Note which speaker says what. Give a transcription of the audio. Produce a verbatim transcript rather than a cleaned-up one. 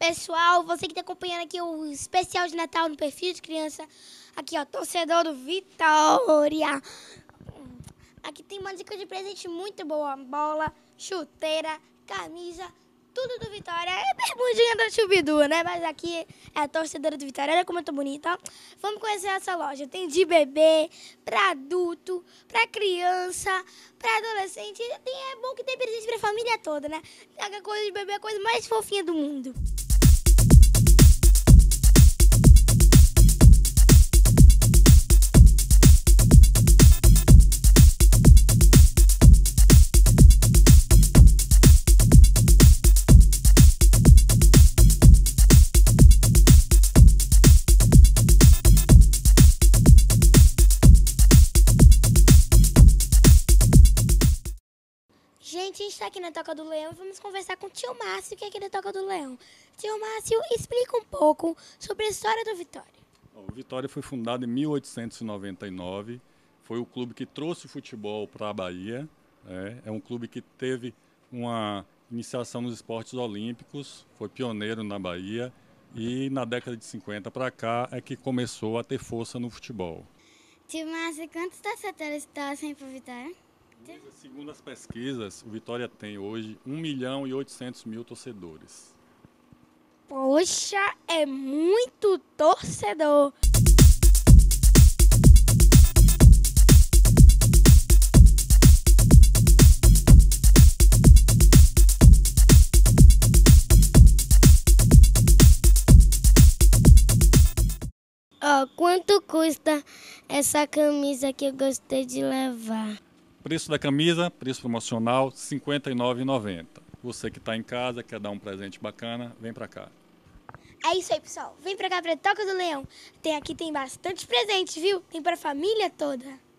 Speaker 1: Pessoal, você que está acompanhando aqui o especial de Natal no Perfil de Criança, aqui ó, torcedor do Vitória. Aqui tem uma dica de presente muito boa, bola, chuteira, camisa, tudo do Vitória. É bermudinha da Chubidu, né? Mas aqui é a torcedora do Vitória, olha como eu tô bonita. Vamos conhecer essa loja, tem de bebê, para adulto, para criança, para adolescente. Tem, é bom que tem presente para a família toda, né? A coisa de bebê é a coisa mais fofinha do mundo. Gente, a gente está aqui na Toca do Leão e vamos conversar com o tio Márcio, que é aqui da Toca do Leão. Tio Márcio, explica um pouco sobre a história do Vitória.
Speaker 2: O Vitória foi fundado em mil oitocentos e noventa e nove, foi o clube que trouxe o futebol para a Bahia. É, é um clube que teve uma iniciação nos esportes olímpicos, foi pioneiro na Bahia e na década de cinquenta para cá é que começou a ter força no futebol.
Speaker 3: Tio Márcio, quantos torcedores torcem para o Vitória?
Speaker 2: Segundo as pesquisas, o Vitória tem hoje um milhão e oitocentos mil torcedores.
Speaker 1: Poxa, é muito torcedor!
Speaker 3: Oh, quanto custa essa camisa que eu gostei de levar?
Speaker 2: Preço da camisa, preço promocional, cinquenta e nove reais e noventa centavos. Você que está em casa, quer dar um presente bacana, vem para cá.
Speaker 1: É isso aí, pessoal. Vem pra cá pra Toca do Leão. Tem aqui tem bastante presente, viu? Tem pra família toda.